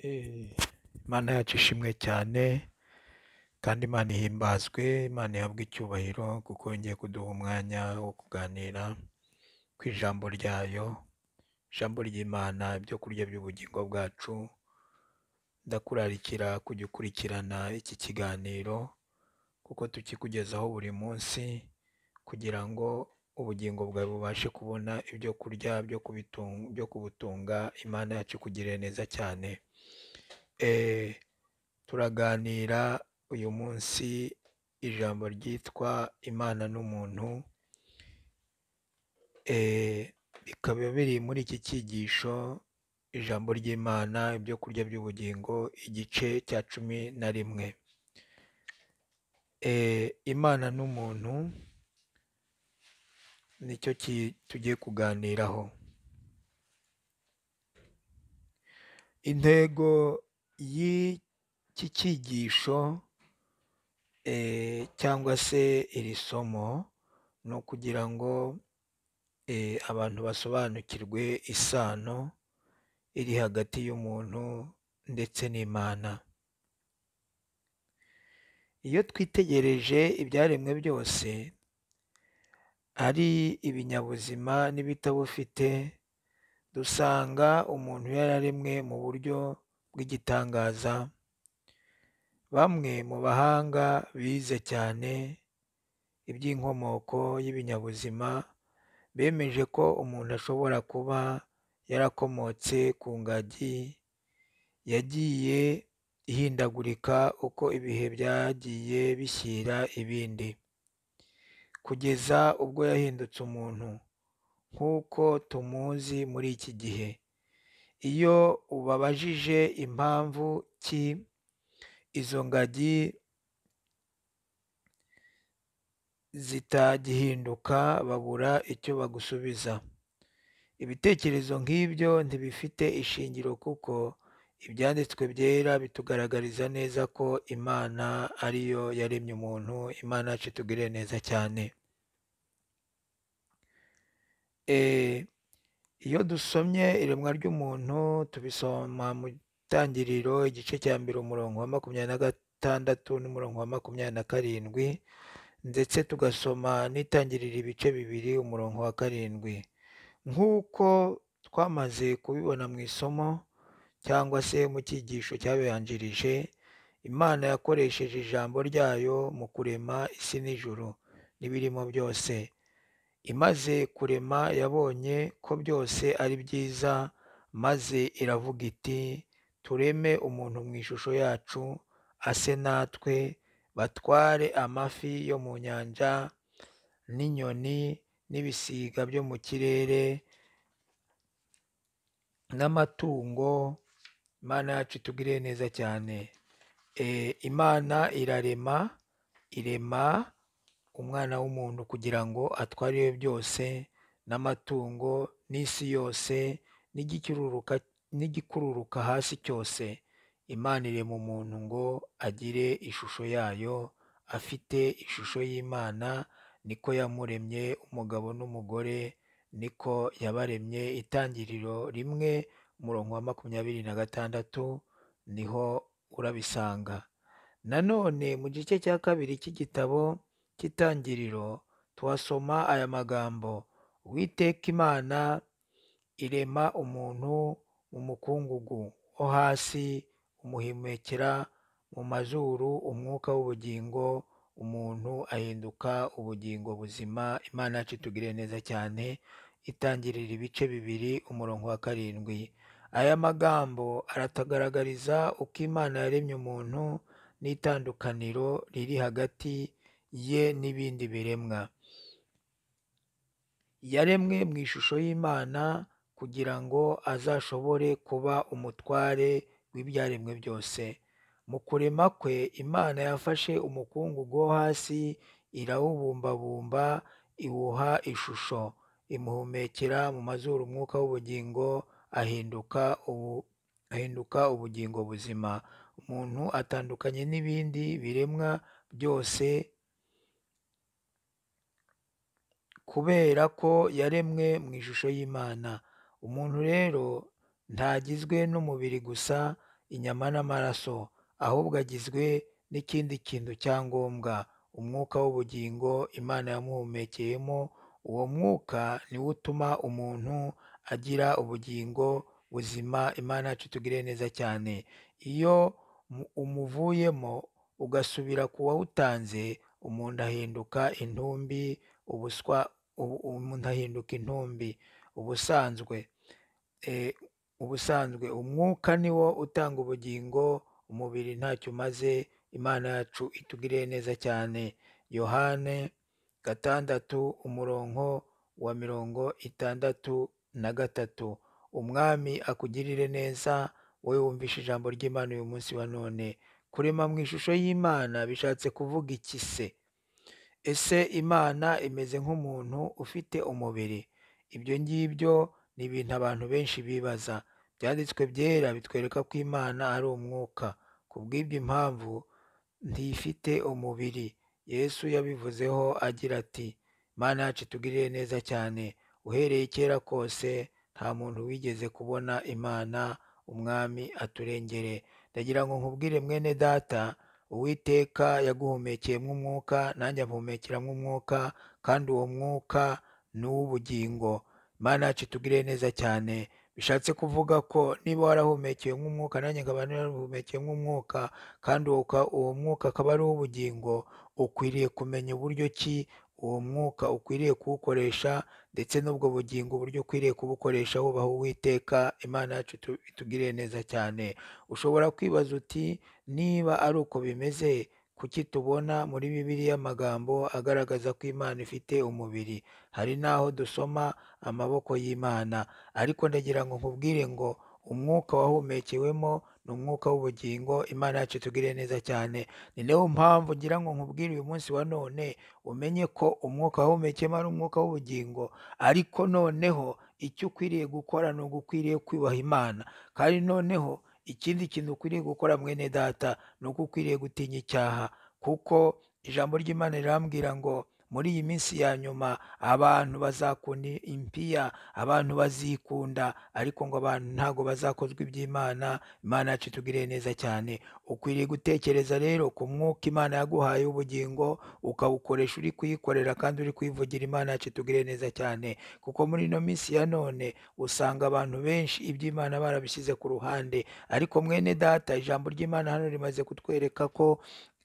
Imana yacu ishimwe cyane kandi Imana ihimbazwe, Imana ihabwe icyubahiro kuko yongeye kuduha umwanya wo kuganira ku ijambo ryayo, ijambo ry'Imana, ibyo kurya by'ubugingo bwacu. Ndakurarikira kujya ukurikirana iki kiganiro kuko tukikugezaho buri munsi kugira ngo ubugingo bwawe bubashe kubona ibyo kurya byo kubutunga. Imana yacu ikugirire neza cyane. Turaganira uyu munsi ijambo ryitwa Imana n'umuntu. Bikaba biri muri iki cyigisho ijambo ry'Imana, ibyo kurya by'ubugingo, igice cya 11. Imana n'umuntu nicyo tugiye kuganiraho. Intego y'iki cyigisho cyangwa se iri somo ni ukugira ngo abantu basobanukirwe isano iri hagati y'umuntu ndetse n'Imana. Iyo twitegereje ibyaremwe byose, ari ibinyabuzima n'ibitabufite, dusanga umuntu yararemwe mu buryo bw'igitangaza. Bamwe mu bahanga bize cyane iby'inkomoko y'ibinyabuzima bemeje ko umuntu ashobora kuba yarakomotse ku ngagi yagiye ihindagurika uko ibihe byagiye bishyira ibindi, kugeza ubwo yahindutse umuntu nk'uko tumuzi muri iki gihe. Iyo ubabajije impamvu ki izo ngagi zitagihinduka, babura icyo bagusubiza. Ibitekerezo nk'ibyo ntibifite ishingiro kuko ibyanditswe byera bitugaragariza neza ko Imana ariyo yaremye umuntu. Imana yacu itugirire neza cyane. Iyo dusomye iremwa ry'umuntu tubisoma mu Itangiriro igice cya 1 umurongo wa 26 n'umurongo wa 27, ndetse tugasoma n'Itangiriro ibice 2 umurongo wa 7. Nk'uko twamaze kubibona mu isomo cyangwa se mu cyigisho cyabibanjirije, Imana yakoresheje ijambo ryayo mu kurema isi n'ijuru n'ibirimo byose. Imaze kurema yabonye ko byose ari byiza, maze iravuga iti, tureme umuntu mu ishusho yacu, ase natwe, batware amafi yo mu nyanja n'inyoni n'ibisiga byo mu kirere n'amatungo. Imana yacu itugirire neza cyane. Imana irema umwana w'umuntu kugira ngo atware ibyo byose n'amatungo n'isi yose n'igikururuka hasi cyose. Imana irema umuntu ngo agire ishusho yayo, afite ishusho y'Imana niko yamuremye, umugabo n'umugore niko yabaremye. Itangiriro 1 umurongo wa 26 niho urabisanga. Nanone mu gice cya 2 cy'igitabo cy'Itangiriro tuhasoma aya magambo: Uwiteka Imana irema umuntu mu mukungugu wo hasi, umuhumekera mu mazuru umwuka w'ubugingo, umuntu ahinduka ubugingo buzima. Imana yacu itugirire neza cyane. Itangirira ibice 2 umurongo wa 7. Aya magambo aratagaragariza uko Imana yaremye umuntu n'itandukaniro riri hagati ye n'ibindi biremwa. Yaremwe mu ishusho y'Imana kugira ngo azashobore kuba umutware w'ibyaremwe byose. Mu kurema kwe, Imana yafashe umukungugu wo hasi, irawubumbabumba, iwuha ishusho, imuhumekera mu mazuru umwuka w'ubugingo, ahinduka ubugingo buzima. Umuntu atandukanye n'ibindi biremwa byose kubera ko yaremwe mu ishusho y'Imana. Umuntu rero ntagizwe n'umubiri gusa, inyama n'amaraso, ahubwo agizwe n'ikindi kintu cya ngombwa, umwuka w'ubugingo Imana yamuhumekeyemo. Uwo mwuka niwo utuma umuntu agira ubugingo buzima. Imana yacu itugirire neza cyane. Iyo umuvuyemo ugasubira ku wawutanze, umuntu ahinduka intumbi. Umuntu ahinduka intumbi. Ubusanzwe umwuka niwo utanga ubugingo, umubiri ntacyo umaze. Imana yacu itugirire neza cyane. Yohane 6:63. Umwami akugirire neza wowe wumvishe ijambo ry'Imana uyu munsi wa none. Kurema mu ishusho y'Imana bishatse kuvuga iki se? Ese Imana imeze nk'umuntu ufite umubiri? Ibyo ngibyo ni ibintu abantu benshi bibaza. Ibyanditswe byera bitwereka ko Imana ari umwuka. Ku bw'ibyo impamvu ntifite umubiri. Yesu yabivuzeho agira ati, Imana yacu itugirire neza cyane. Uhereye kera kose nta muntu wigeze kubona Imana. Umwami aturengere. Ndagira ngo nkubwire mwene data, Uwiteka yaguhumekeyemo umwuka, nanjye amuhumekeramo umwuka, kandi uwo mwuka ni uw'ubugingo. Imana yacu itugirire neza cyane. Bishatse kuvuga ko niba warahumekeyemo umwuka, nanjye nkaba narahumekeyemo umwuka, kandi uwo mwuka akaba ari uw'ubugingo, ukwiriye kumenya uburyo ki uwo mwuka ukwiriye kuwukoresha, ndetse n'ubwo bugingo uburyo ukwiriye kubukoresha wubaha Uwiteka. Imana yacu itugirire neza cyane. Ushobora kwibaza uti, niba ari uko bimeze, kuki tubona muri Bibiliya amagambo agaragaza ko Imana ifite umubiri? Hari n'aho dusoma amaboko y'Imana. Ariko ndagira ngo nkubwire ngo umwuka wahumekewemo ni umwuka w'ubugingo. Imana yacu itugirire neza cyane. Ni nayo mpamvu ngira ngo nkubwire uyu munsi wa none, umenye ko umwuka wahumekeyemo ari umwuka w'ubugingo. Ariko noneho icyo ukwiriye gukora ni ugukwiriye kwubaha Imana. Kandi noneho ikindi kintu ukwiriye gukora mwene data, ni uko ukwiriye gutinya icyaha. Kuko ijambo ry'Imana rirambwira ngo muri iyi minsi ya nyuma abantu bazakunda impiya, abantu bazikunda, ariko ngo abantu ntago bazakozwa iby'Imana. Imana yacu itugirire neza cyane. Ukwiriye gutekereza rero ku mwuka Imana yaguhaye w'ubugingo, ukawukoresha uri kuyikorera kandi uri kuyivugira. Imana yacu itugirire neza cyane. Kuko muri ino minsi ya none usanga abantu benshi iby'Imana barabishyize ku ruhande. Ariko mwene data, ijambo ry'Imana hano rimaze kutwereka ko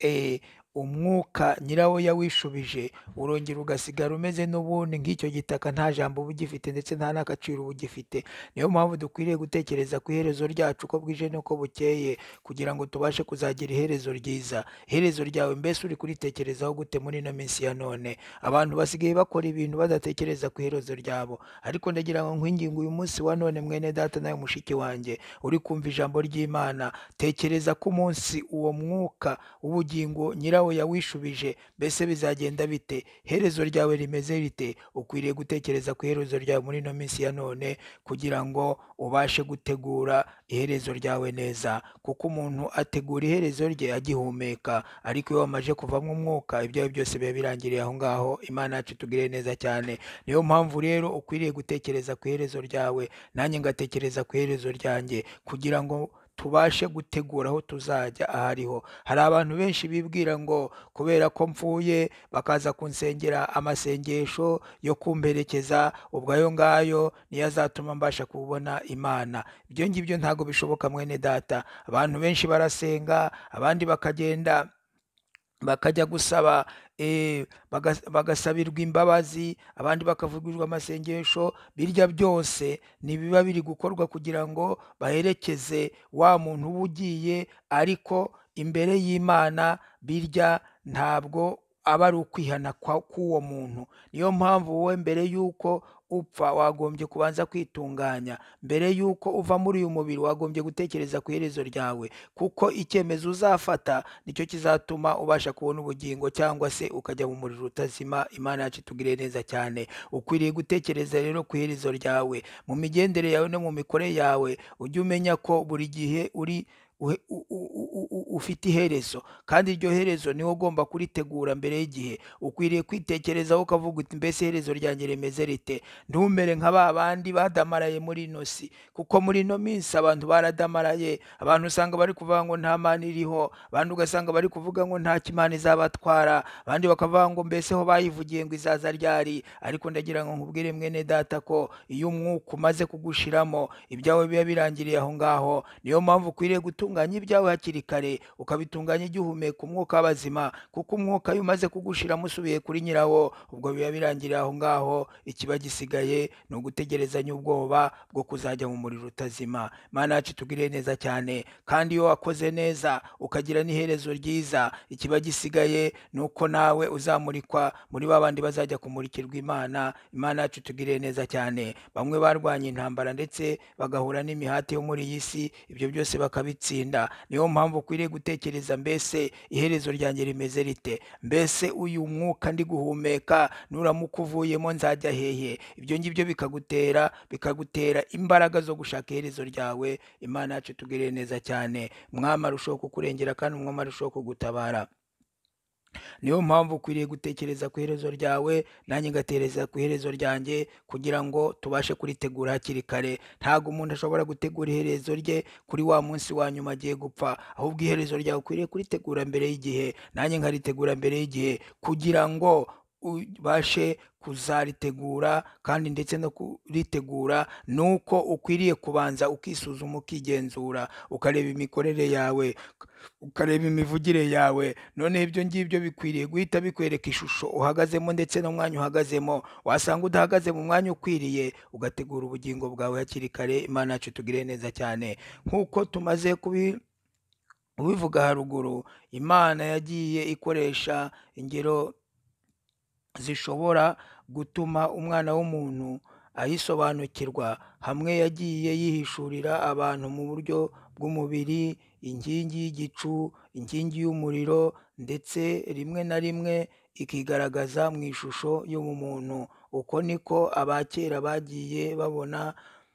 umwuka nyirawo yawishubije, urongera ugasigara umeze n'ubundi nk'icyo gitaka, nta jambo uba ugifite ndetse nta n'agaciro uba ugifite. Niyo mpamvu dukwiriye gutekereza ku iherezo ryacu uko bwije n'uko bukeye, kugira ngo tubashe kuzagira iherezo ryiza. Iherezo ryawe mbese uri kuritekerezaho gute muri ino minsi ya none? Abantu basigaye bakora ibintu badatekereza ku iherezo ryabo. Ariko ndagira ngo nkwinginge uyu munsi wa none mwene data nawe mushiki wanjye uri kumva ijambo ry'Imana, tekereza ko umunsi uwo mwuka w'ubugingo nyirawo yawishubije, mbese bizagenda bite? Iherezo ryawe rimeze rite? Ukwiriye gutekereza ku iherezo ryawe muri ino minsi ya none, kugira ngo ubashe gutegura iherezo ryawe neza. Kuko umuntu ategura iherezo rye agihumeka, ariko iyo wamaze kuvamo umwuka, ibyawe byose biba birangiriye aho ngaho. Imana yacu itugirire neza cyane. Niyo mpamvu rero ukwiriye gutekereza ku iherezo ryawe, nanjye ngatekereza ku iherezo ryanjye, kugira ngo tubashe gutegura aho tuzajya ahariho. Hari abantu benshi bibwira ngo kubera ko mfuye bakaza kunsengera amasengesho yo kumperekeza, ubwo ayo ngayo niyo azatuma mbasha kubona Imana. Ibyo ngibyo ntabwo bishoboka mwene data. Abantu benshi barasenga, abandi bakajya gusaba, bagasabirwa imbabazi, abandi bakavugirwa amasengesho. Birya byose ntibiba biri gukorwa kugira ngo baherekeze wa muntu uba ugiye, ariko imbere y'Imana birya ntabwo aba ari ukwihana k'uwo muntu. Niyo mpamvu wowe mbere y'uko upfa wagombye kubanza kwitunganya. Mbere y'uko uva muri uyu mubiri wagombye gutekereza ku iherezo ryawe, kuko icyemezo uzafata nicyo kizatuma ubasha kubona ubugingo, cyangwa se ukajya mu muriro utazima. Imana yacu itugirire neza cyane. Ukwiriye gutekereza rero ku iherezo ryawe, mu migendere yawe no mu mikorere yawe. Ujye umenya ko buri gihe ufite iherezo, kandi iryo herezo niwe ugomba kuritegura mbere y'igihe. Ukwiriye kwitekerezaho ukavuga uti mbese iherezo ryanjye rimeze rite? Ntumere nka ba bandi badamaraye muri ino si, kuko muri ino minsi abantu baradamaraye. Abantu usanga bari kuvuga ngo nta Mana iriho, abandi ugasanga bari kuvuga ngo nta Imana izabatwara, abandi bakavuga ngo mbese ho bayivugiye ngo izaza ryari. Ariko ndagira ngo nkubwire mwene data ko iyo umwuka umaze kugushiramo, ibyawe biba birangiriye aho ngaho. Niyo mpamvu ukwiriye gutunganya ibyawe hakiri kare, ukabitunganya igihumeka umwuka w'abazima, kuko umwuka iyo umaze kugushiramo usubiye kuri nyirawo, ubwo biba birangiriye aho ngaho. Ikiba gisigaye ni ugutegerezanya ubwoba bwo kuzajya mu muriro utazima. Mana yacu itugirire neza cyane, kandi iyo wakoze neza ukagira n'iherezo ryiza, ikiba gisigaye ni uko nawe uzamurikwa muri ba bandi bazajya kumurikirwa Imana. Imana yacu itugirire neza cyane. Bamwe barwanya intambara ndetse bagahura n'imihati yo muri iyi si, ibyo byose bakabitsinda. Niyo mpamvu ukwiriye gutekereza, mbese iherezo ryanjye rimeze rite? Mbese uyu mwuka ndi guhumeka nuramuka uvuyemo nzajya hehe? Ibyo ngibyo bikagutera imbaraga zo gushaka iherezo ryawe. Imana yacu itugirire neza cyane. Umwami arushaho kukurengera kandi umwami arushaho kugutabara. Niyo mpamvu ukwiriye gutekereza ku iherezo ryawe, nanjye ngatekereza ku iherezo ryanjye, kugira ngo tubashe kuritegura hakiri kare. Ntabwo umuntu ashobora gutegura iherezo rye kuri wa munsi wa nyuma agiye gupfa, ahubwo iherezo ryawe ukwiriye kuritegura mbere y'igihe, nanjye nkaritegura mbere y'igihe, kugira ngo ubashe kuzaritegura. Kandi ndetse no kuritegura nuko ukwiriye kubanza ukisuzuma, ukigenzura, ukareba imikorere yawe, ukareba imivugire yawe. Noneho ibyo ngibyo bikwiriye guhita bikwereka ishusho uhagazemo ndetse n'umwanya uhagazemo. Wasanga udahagaze mu mwanya ukwiriye, ugategura ubugingo bwawe hakiri kare. Imana yacu itugirire neza cyane. Nk'uko tumaze kubivuga haruguru, Imana yagiye ikoresha ingero zishobora gutuma umwana w'umuntu ayisobanukirwa. Hamwe yagiye yihishurira abantu mu buryo bw'umubiri, inkingi y'igicu, inkingi y'umuriro, ndetse rimwe na rimwe ikigaragaza mu ishusho y'umuntu. Uko niko abakera bagiye babona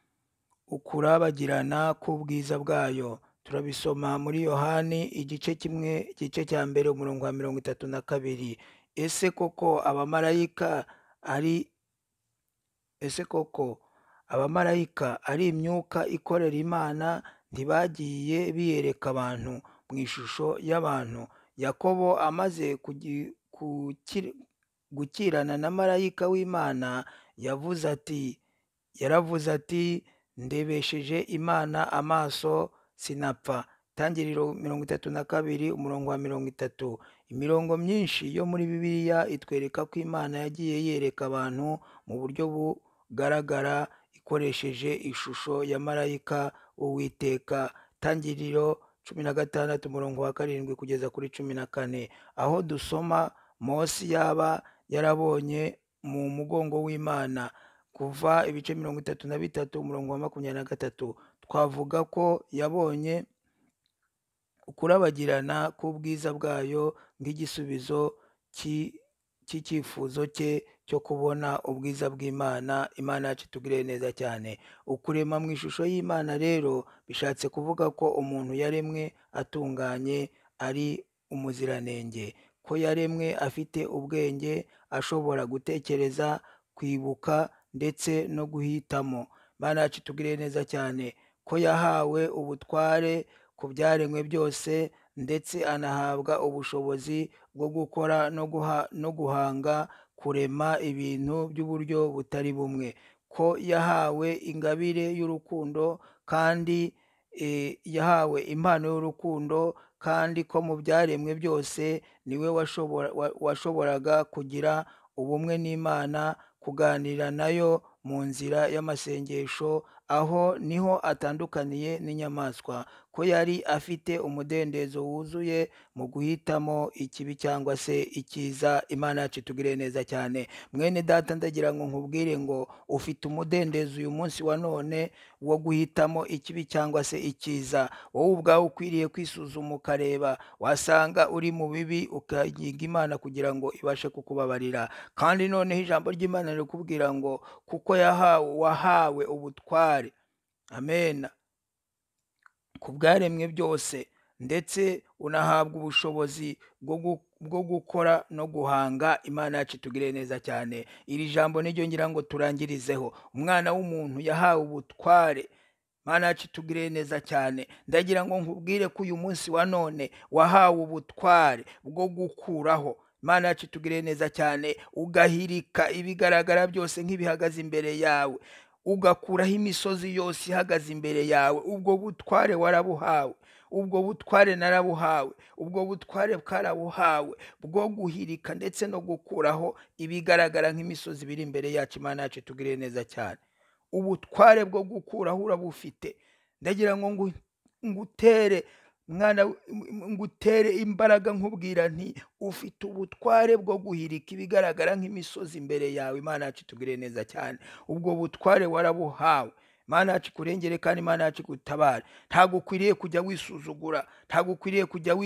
ukurabagirana k'ubwiza bwayo. Turabisoma muri Yohani igice cya mbere umurongo wa 32. Ese koko abamarayika ari imyuka ikorera Imana ntibagiye biyereka abantu mu ishusho y'abantu? Yakobo amaze gukirana na marayika w'Imana yaravuze ati ndebesheje Imana amaso sinapfa. Itangiriro 32 umurongo wa 30. Imirongo myinshi yo muri Bibiliya itwereka ko Imana yagiye yereka abantu mu buryo bugaragara ikoresheje ishusho ya marayika w'Uwiteka. Itangiriro 16 umurongo wa 7 kugeza kuri 14, aho dusoma Mose yaba yarabonye mu mugongo w'Imana. Kuva ibice 33 umurongo wa 23, twavuga ko yabonye ukurabagirana k'ubwiza bwayo nk'igisubizo cy'icyifuzo cye cyo kubona ubwiza bw'Imana. Imana yacu itugirire neza cyane. Ukurema mu ishusho y'Imana rero bishatse kuvuga ko umuntu yaremwe atunganye, ari umuziranenge, ko yaremwe afite ubwenge, ashobora gutekereza, kwibuka ndetse no guhitamo. Imana yacu itugirire neza cyane. Ko yahawe ubutware ku byaremwe byose, ndetse anahabwa ubushobozi bwo gukora no guhanga, kurema ibintu by'uburyo butari bumwe. Ko yahawe ingabire y'urukundo, kandi yahawe impano y'urukundo, kandi ko mu byaremwe byose niwe washoboraga kugira ubumwe n'Imana, kuganira nayo mu nzira y'amasengesho. Aho niho atandukaniye n'inyamaswa. Ko yari afite umudendezo wuzuye mu guhitamo ikibi cyangwa se icyiza. Imana yacu itugirire neza cyane. Mwene data, ndagira ngo nkubwire ngo ufite umudendezo uyu munsi wa none wo guhitamo ikibi cyangwa se icyiza. Wowe ubwawe ukwiriye kwisuzuma ukareba, wasanga uri mu bibi ukayiga Imana kugira ngo ibashe kukubabarira. Kandi noneho ijambo ry'Imana rikubwira ngo kuko wahawe ubutware, amen, ku bwaremwe byose, ndetse unahabwa ubushobozi bwo gukora no guhanga. Imana yacu itugirire neza cyane. Iri jambo niryo ngira ngo turangirizeho. Umwana w'umuntu yahawe ubutware. Imana yacu itugirire neza cyane. Ndagira ngo nkubwire ko uyu munsi wa none wahawe ubutware bwo gukuraho. Imana yacu itugirire neza cyane. Ugahirika ibigaragara byose nk'ibihagaze imbere yawe, ugakuraho imisozi yose ihagaze imbere yawe. Ubwo butware warabuhawe, ubwo butware narabuhawe, ubwo butware bwarabuhawe bwo guhirika ndetse no gukuraho ibigaragara nk'imisozi biri imbere yacu. Imana yacu itugirire neza cyane. Ubutware bwo gukuraho urabufite. Ndagira ngo ngutere mwana, ngutere imbaraga nkubwira nti ufite ubutware bwo guhirika ibigaragara nk'imisozi imbere yawe. Imana yacu itugirire neza cyane. Ubwo butware warabuhawe. Imana yacu ikurengere kandi Imana yacu igutabare. Ntabwo ukwiriye kujya wisuzugura, ntabwo ukwiriye kujya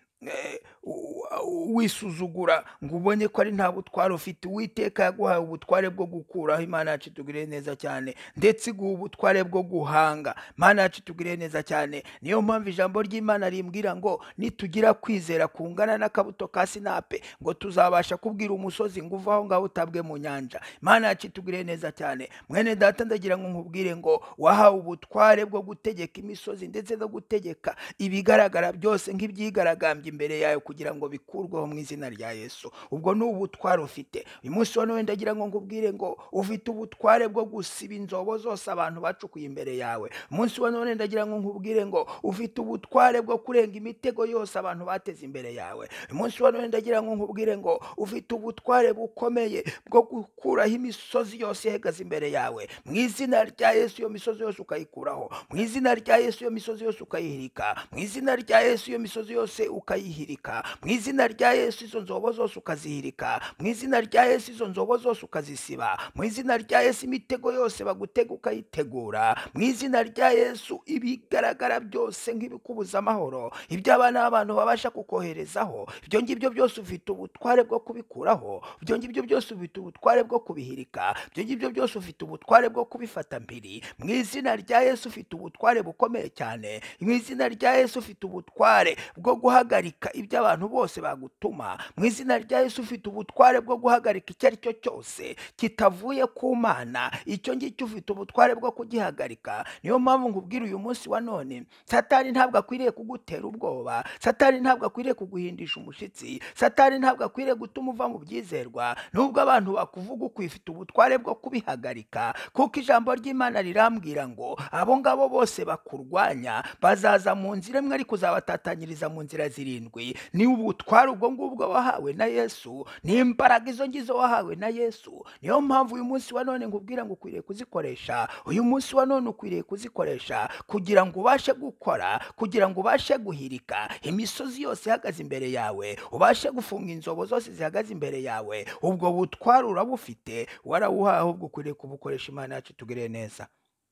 wisuzugura ngo ubone ko ari nta butware ufite. Uwiteka yaguhaye ubutware bwo gukuraho. Imana yacu itugirire neza cyane. Ndetse iguha ubutware bwo guhanga. Imana yacu itugirire neza cyane. Niyo mpamvu ijambo ry'Imana rimbwira ngo nitugira kwizera kungana n'akabuto ka sinape, ngo tuzabasha kubwira umusozi ngo uva aho ngaho utabwe mu nyanja. Imana yacu itugirire neza cyane. Mwene data, ndagira ngo nkubwire ngo wahawe ubutware bwo gutegeka imisozi ndetse no gutegeka ibigaragara byose nk'ibyigaragambye imbere yawe kugira ngo bikurweho mu izina rya Yesu. Ubwo ni ubutware ufite. Uyu munsi wa none ndagira ngo nkubwire ngo ufite ubutware bwo gusiba inzobo zose abantu bacukuye imbere yawe. Umunsi wa none ndagira ngo nkubwire ngo ufite ubutware bwo kurenga imitego yose abantu bateze imbere yawe. Umunsi wa none ndagira ngo nkubwire ngo ufite ubutware bukomeye bwo gukuraho imisozi yose ihagaze imbere yawe. Mu izina rya Yesu iyo misozi yose ukayikuraho. Mu izina rya Yesu iyo misozi yose ukayihirika. Mu izina rya Yesu iyo misozi yose ukayihirika. Mu izina rya Yesu izo nzobo zose ukazihirika. Mu izina rya Yesu izo nzobo zose ukazisiba. Mu izina rya Yesu imitego yose bagutega ukayitegura. Mu izina rya Yesu ibigaragara byose nk'ibikubuza amahoro, ibyo abana b'abantu babasha kukoherezaho, ibyo ngibyo byose ufite ubutware bwo kubikuraho. Ibyo ngibyo byose ufite ubutware bwo kubihirika. Ibyo ngibyo byose ufite ubutware bwo kubifata mpiri. Mu izina rya Yesu ufite ubutware bukomeye cyane. Mu izina rya Yesu ufite ubutware bwo guhagarika ibyo abantu bose bagutuma. Mu izina rya Yesu ufite ubutware bwo guhagarika icyo ari cyo cyose kitavuye ku Mana. Icyo ngicyo ufite ubutware bwo kugihagarika. Niyo mpamvu nkubwira uyu munsi wa none, Satani ntabwo akwiriye kugutera ubwoba. Satani ntabwo akwiriye kuguhindisha umushyitsi. Satani ntabwo akwiriye gutuma uva mu byizerwa. Nubwo abantu bakuvuga uko ufite ubutware bwo kubihagarika, kuko ijambo ry'Imana rirambwira ngo abo ngabo bose bakurwanya bazaza mu nzira imwe ariko uzabatatanyiriza mu nzira zirindwi. Ni ubutware ubwo ngubwo wahawe na Yesu, ni imbaraga izo ngizo wahawe na Yesu. Niyo mpamvu uyu munsi wa none nkubwira ngo ukwiriye kuzikoresha. Uyu munsi wa none ukwiriye kuzikoresha kugira ngo ubashe gukora, kugira ngo ubashe guhirika imisozi yose ihagaze imbere yawe, ubashe gufunga inzobo zose zihagaze imbere yawe. Ubwo butware urabufite, warawuhawe, ahubwo ukwiriye kubukoresha. Imana yacu itugirire neza.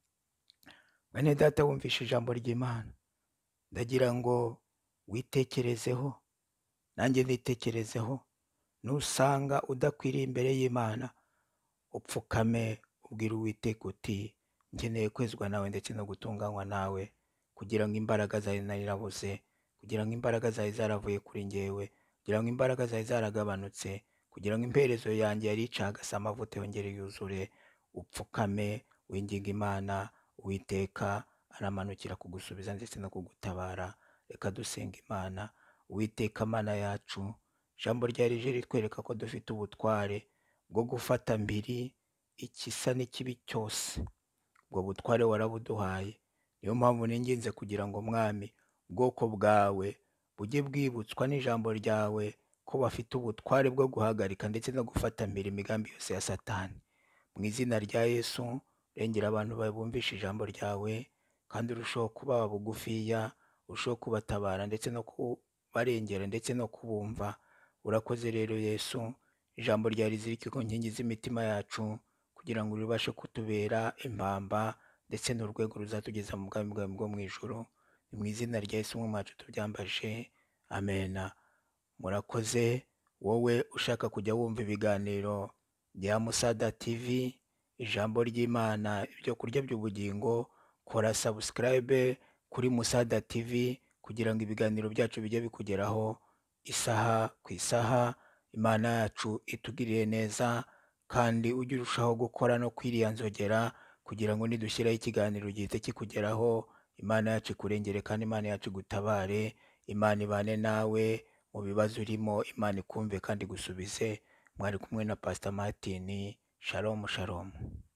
Bene data, wumvishe ijambo ry'Imana, ndagira ngo witekerezeho, nanjye nitekerezeho. Nusanga udakwiriye imbere y'Imana, upfukame ubwira Uwiteka uti nkeneye kwezwa nawe ndetse no gutunganywa nawe, kugira ngo imbaraga zawe narirabuze, kugira ngo imbaraga zawe zaravuye kuri njyewe, kugira ngo imbaraga zawe zaragabanutse, kugira ngo imperezo yanjye yari icagase amavuta yongere yuzure. Upfukame winginga Imana. Uwiteka aramanukira kugusubiza ndetse no kugutabara. Reka dusenga Imana. Uwiteka Mana yacu, ijambo ryawe rije ritwereka ko dufite ubutware bwo gufata mbiri ikisa n'ikibi cyose. Ubwo butware warabuduhaye. Niyo mpamvu ninginze kugira ngo Mwami, ubwoko bwawe bujye bwibutswa n'ijambo ryawe ko bafite ubutware bwo guhagarika ndetse no gufata mbiri imigambi yose ya Satani. Mu izina rya Yesu, rengera abantu bumvisha ijambo ryawe, kandi urushaho kuba bugufiya, urushaho kubatabara ndetse no kubarengera ndetse no kubumva. Urakoze rero Yesu, ijambo ryawe rizirike ku nkingi z'imitima yacu, kugira ngo ribashe kutubera impamba ndetse n'urwego ruzatugeza mu bwami bwawe bwo mu ijuru. Ni mu izina rya Yesu umwami wacu tubyambaje, amena. Murakoze. Wowe ushaka kujya wumva ibiganiro bya Musada TV, ijambo ry'Imana, ibyo kurya by'ubugingo, kora subscribe kuri Musada TV kugira ngo ibiganiro byacu bijye bikugeraho isaha ku isaha. Imana yacu itugirire neza, kandi ujye urushaho gukora no kwiriya nzogera kugira ngo nidushyiraho ikiganiro gihite kikugeraho. Imana yacu ikurengere kandi Imana yacu igutabare. Imana ibane nawe mu bibazo urimo, Imana ikumve kandi igusubize. Mwari kumwe na Pastor Martin. Shalom shalom.